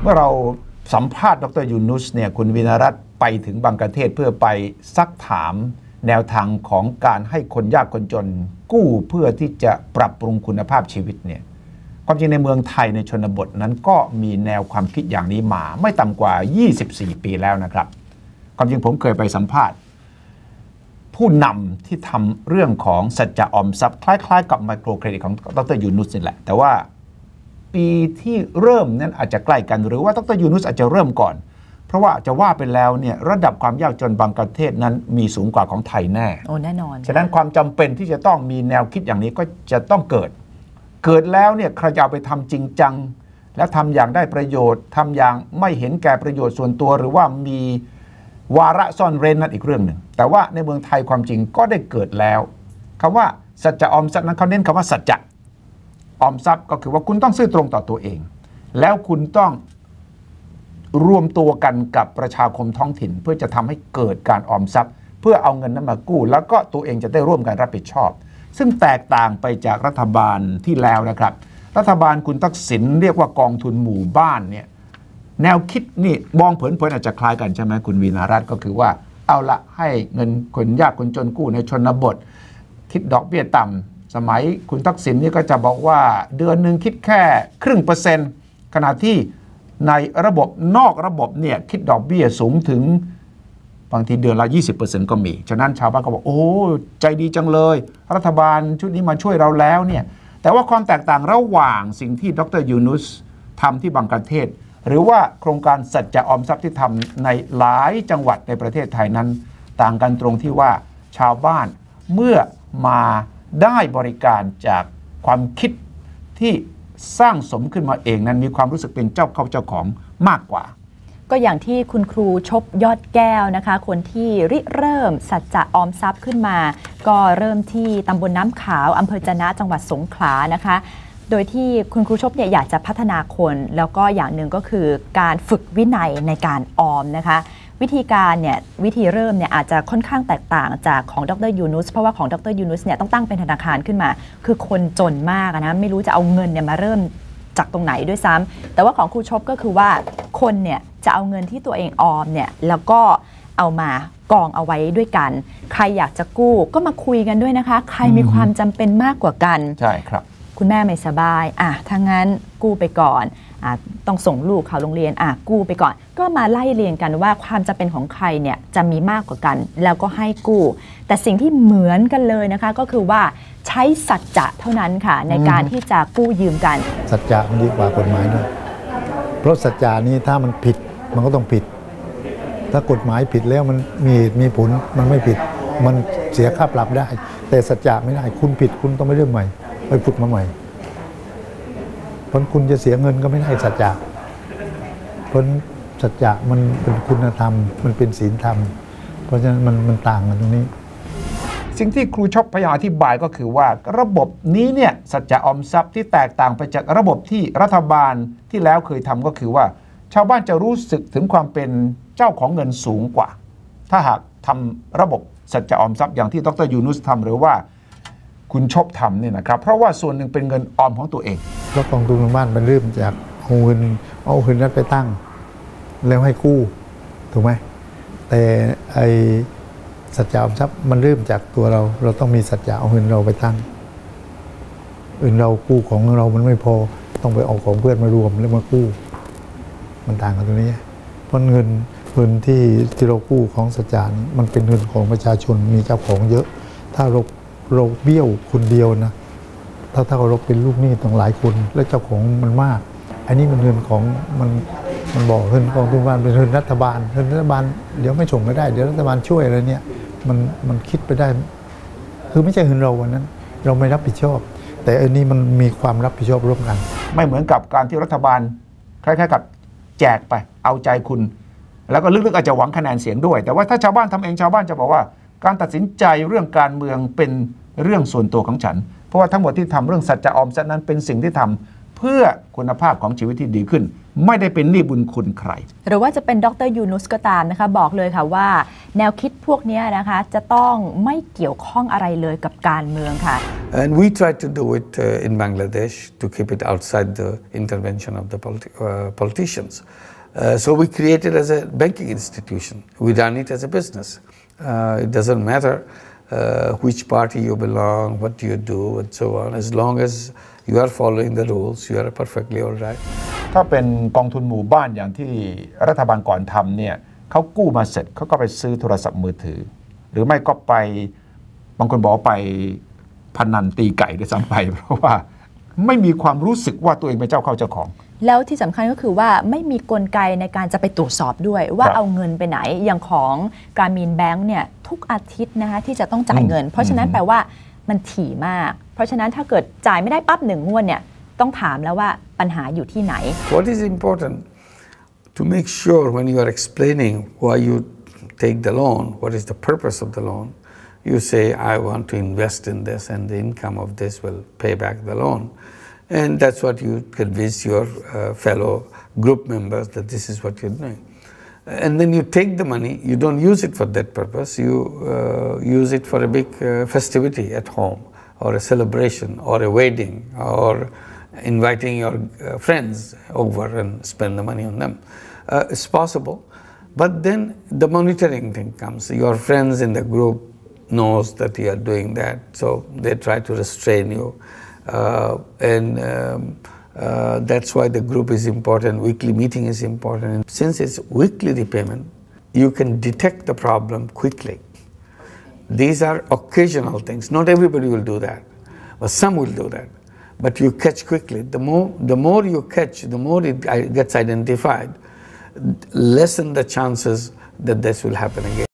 เมื่อเราสัมภาษณ์ดร.ยูนุสเนี่ยคุณวินรัตน์ไปถึงบางประเทศเพื่อไปซักถามแนวทางของการให้คนยากคนจนกู้เพื่อที่จะปรับปรุงคุณภาพชีวิตเนี่ยความจริงในเมืองไทยในชนบทนั้นก็มีแนวความคิดอย่างนี้มาไม่ต่ำกว่า24 ปีแล้วนะครับความจริงผมเคยไปสัมภาษณ์ผู้นำที่ทำเรื่องของสัจจะออมทรัพย์คล้ายๆกับไมโครเครดิตของดร.ยูนุสนี่แหละแต่ว่าปีที่เริ่มนั้นอาจจะใกล้กันหรือว่าดร.ยูนุสอาจจะเริ่มก่อนเพราะว่าจะว่าไปแล้วเนี่ยระดับความยากจนบางประเทศนั้นมีสูงกว่าของไทยแน่โอ้แน่นอนฉะนั้นความจำเป็นที่จะต้องมีแนวคิดอย่างนี้ก็จะต้องเกิดแล้วเนี่ยใครจะเอาไปทำจริงจังและทำอย่างได้ประโยชน์ทำอย่างไม่เห็นแก่ประโยชน์ส่วนตัวหรือว่ามีวาระซ่อนเร้นนั่นอีกเรื่องหนึ่งแต่ว่าในเมืองไทยความจริงก็ได้เกิดแล้วคำว่าสัจจะออมทรัพย์นั้นเขาเน้นคำว่าสัจจะออมทรัพย์ก็คือว่าคุณต้องซื่อตรงต่อตัวเองแล้วคุณต้องรวมตัวกันกับประชาคมท้องถิ่นเพื่อจะทำให้เกิดการออมทรัพย์เพื่อเอาเงินนั้นมากู้แล้วก็ตัวเองจะได้ร่วมกันรับผิดชอบซึ่งแตกต่างไปจากรัฐบาลที่แล้วนะครับรัฐบาลคุณทักษิณเรียกว่ากองทุนหมู่บ้านเนี่ยแนวคิดนี่มองเผินๆอาจจะคล้ายกันใช่ไหมคุณวีนารัตน์ก็คือว่าเอาละให้เงินคนยากคนจนกู้ในชนบทคิดดอกเบี้ยต่ำสมัยคุณทักษิณนี่ก็จะบอกว่าเดือนหนึ่งคิดแค่0.5%ขณะที่ในระบบนอกระบบเนี่ยคิดดอกเบี้ยสูงถึงบางทีเดือนละ 20% ก็มีฉะนั้นชาวบ้านก็บอกโอ้ใจดีจังเลยรัฐบาลชุดนี้มาช่วยเราแล้วเนี่ยแต่ว่าความแตกต่างระหว่างสิ่งที่ดร.ยูนุสทำที่บางประเทศหรือว่าโครงการสัจจะออมทรัพย์ที่ทำในหลายจังหวัดในประเทศไทยนั้นต่างกันตรงที่ว่าชาวบ้านเมื่อมาได้บริการจากความคิดที่สร้างสมขึ้นมาเองนั้นมีความรู้สึกเป็นเจ้าเข้าเจ้าของมากกว่าก็อย่างที่คุณครูชบยอดแก้วนะคะคนที่ริเริ่มสัจจะออมทรัพย์ขึ้นมาก็เริ่มที่ตำบลน้ำขาวอำเภอจะนะจังหวัดสงขลานะคะโดยที่คุณครูชบเนี่ยอยากจะพัฒนาคนแล้วก็อย่างหนึ่งก็คือการฝึกวินัยในการออมนะคะวิธีการเนี่ยวิธีเริ่มเนี่ยอาจจะค่อนข้างแตกต่างจากของดร.ยูนุสเพราะว่าของดร.ยูนุสเนี่ยต้องตั้งเป็นธนาคารขึ้นมาคือคนจนมากนะไม่รู้จะเอาเงินเนี่ยมาเริ่มจากตรงไหนด้วยซ้ำแต่ว่าของครูชบก็คือว่าคนเนี่ยจะเอาเงินที่ตัวเองออมเนี่ยแล้วก็เอามากองเอาไว้ด้วยกันใครอยากจะกู้ก็มาคุยกันด้วยนะคะใครมีความจำเป็นมากกว่ากันใช่ครับคุณแม่ไม่สบายถ้างั้นกู้ไปก่อนต้องส่งลูกเข้าโรงเรียนกู้ไปก่อนก็มาไล่เรียงกันว่าความจำเป็นของใครเนี่ยจะมีมากกว่ากันแล้วก็ให้กู้แต่สิ่งที่เหมือนกันเลยนะคะก็คือว่าใช้สัจจะเท่านั้นค่ะในการที่จะกู้ยืมกันสัจจะมันดีกว่ากฎหมายด้วยเพราะสัจจะนี้ถ้ามันผิดมันก็ต้องผิดถ้ากฎหมายผิดแล้วมันมีผลมันไม่ผิดมันเสียค่าปรับได้แต่สัจจะไม่ได้คุณผิดคุณต้องไปเริ่มใหม่ไปฝึกมาใหม่เพราะคุณจะเสียเงินก็ไม่ได้สัจจะเพราะสัจจะมันเป็นคุณธรรมมันเป็นศีลธรรมเพราะฉะนั้นมันต่างกันตรงนี้สิ่งที่ครูชอบพยายามอธิบายก็คือว่าระบบนี้เนี่ยสัจจะออมทรัพย์ที่แตกต่างไปจากระบบที่รัฐบาลที่แล้วเคยทำก็คือว่าชาวบ้านจะรู้สึกถึงความเป็นเจ้าของเงินสูงกว่าถ้าหากทำระบบสัจจะออมทรัพย์อย่างที่ดร.ยูนุสทำหรือว่าคุณชอบทำเนี่ยนะครับเพราะว่าส่วนหนึ่งเป็นเงินออมของตัวเองแล้วกองทุนหมู่บ้านมันเริ่มจากเอาเงินนั้นไปตั้งแล้วให้กู้ถูกไหมแต่ไอสัจจะออมทรัพย์มันเริ่มจากตัวเราต้องมีสัจจะเอาเงินเราไปตั้งเรากู้ของเรามันไม่พอต้องไปเอาของเพื่อนมารวมแล้วมากู้มันต่างกันตรงนี้เพราะเงินที่เรากู้ของสัจจะนี้มันเป็นเงินของประชาชนมีเจ้าของเยอะถ้าเราเบี้ยวคนเดียวนะถ้าเราเป็นลูกหนี้ต้องหลายคนและเจ้าของมันมากอันนี้มันเงินของมันบอกเงินกองทุนบ้านเป็นเงินรัฐบาลเดี๋ยวไม่ส่งไม่ได้เดี๋ยวรัฐบาลช่วยอะไรเนี่ยมันคิดไปได้คือไม่ใช่เงินเราวันนั้นเราไม่รับผิดชอบแต่อันนี้มันมีความรับผิดชอบร่วมกันไม่เหมือนกับการที่รัฐบาลคล้ายๆกับแจกไปเอาใจคุณแล้วก็ลึกๆอาจจะหวังคะแนนเสียงด้วยแต่ว่าถ้าชาวบ้านทำเองชาวบ้านจะบอกว่าการตัดสินใจเรื่องการเมืองเป็นเรื่องส่วนตัวของฉันเพราะว่าทั้งหมดที่ทำเรื่องสัจจะออมทรัพย์นั้นเป็นสิ่งที่ทำเพื่อคุณภาพของชีวิตที่ดีขึ้นไม่ได้เป็นหนี้บุญคุณใครหรือว่าจะเป็นดร.ยูนุสก็ตามนะคะบอกเลยค่ะว่าแนวคิดพวกนี้นะคะจะต้องไม่เกี่ยวข้องอะไรเลยกับการเมืองค่ะ And we tried to do it in Bangladesh to keep it outside the intervention of the politicians. So we created as a banking institution. We run it as a business. It doesn't matter which party you belong, what you do, and so on. As long as you are following the rules, you are perfectly all right. ถ้าเป็นกองทุนหมู่บ้านอย่างที่รัฐบาลก่อนทำเนี่ยเขากู้มาเสร็จเขาก็ไปซื้อโทรศัพท์มือถือหรือไม่ก็ไปบางคนบอกไปพนันตีไก่ด้วยซ้ำไปเพราะว่าไม่มีความรู้สึกว่าตัวเองเป็นเจ้าเข้าเจ้าของแล้วที่สำคัญก็คือว่าไม่มีกลไกในการจะไปตรวจสอบด้วยว่าเอาเงินไปไหนอย่างของการมีนแบงก์เนี่ยทุกอาทิตย์นะคะที่จะต้องจ่ายเงินเพราะฉะนั้นแปลว่ามันถี่มากเพราะฉะนั้นถ้าเกิดจ่ายไม่ได้ปั๊บ1 งวดเนี่ยต้องถามแล้วว่าปัญหาอยู่ที่ไหน What is important to make sure when you are explaining why you take the loan, what is the purpose of the loan, you say I want to invest in this and the income of this will pay back the loan. And that's what you convince your fellow group members that this is what you're doing. And then you take the money, you don't use it for that purpose, you use it for a big festivity at home, or a celebration, or a wedding, or inviting your friends over and spend the money on them. It's possible, but then the monitoring thing comes. Your friends in the group knows that you are doing that, so they try to restrain you. That's why the group is important, weekly meeting is important. Since it's weekly repayment, you can detect the problem quickly. These are occasional things. Not everybody will do that, but some will do that. But you catch quickly. The more you catch, the more it gets identified, lessen the chances that this will happen again.